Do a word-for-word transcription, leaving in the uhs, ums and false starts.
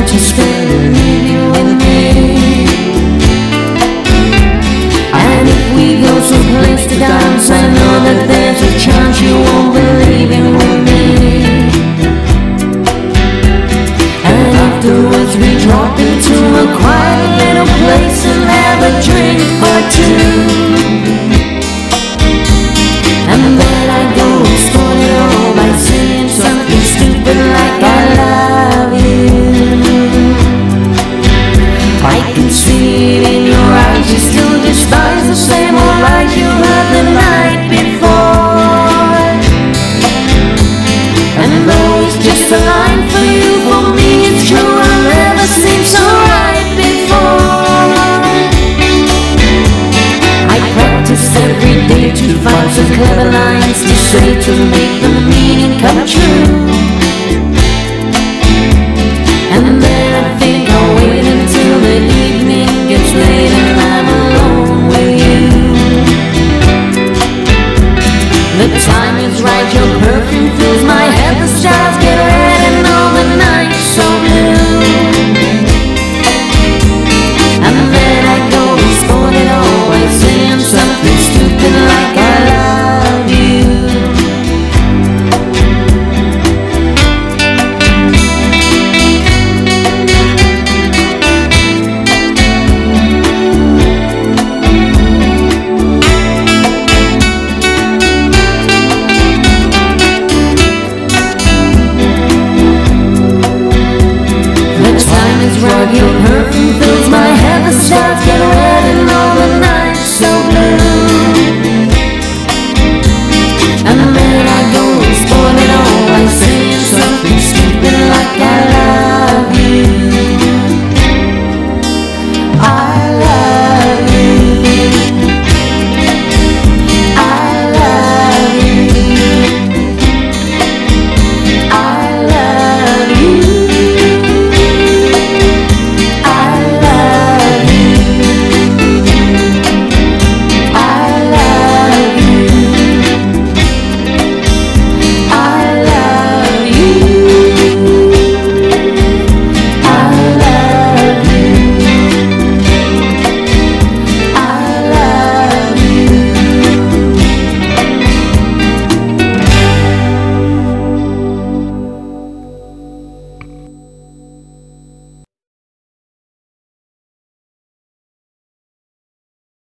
to spend an evening with me. And if we go someplace to dance, I know that there's a chance you won't be leaving with me. And afterwards we drop into a quiet little place and have a drink or two. And then I go and start it all by saying something stupid like I love you. I can see it in your eyes, you still despise the same old lies you heard the night before. And though it's just a line for you, for me it's true, I've never seen so right before. I practice every day to find some clever lines to say to make the meaning come true. And then I think I'll wait until the evening gets late and I'm alone with you. The time is right, your perfume fills my head, the stars get red and all the nights so blue. And then I go and spoil it all by saying something stupid like I love you. Your perfume fills my head, the stars get